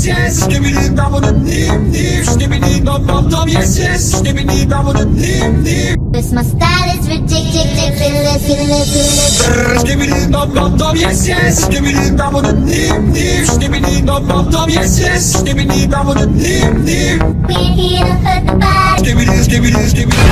yes. Skibbity bum with a nip. Skibbity bum bum bum, yes, yes. Skibbity bum with a nip. Cause my style is ridiculous. Skibbity bum bum bum, yes, yes. Skibbity bum with a nip. Skibbity bum bum bum, yes, yes. Skibbity bum with a nip. We're here to hurt the body. Skibbity, skibbity, skibbity.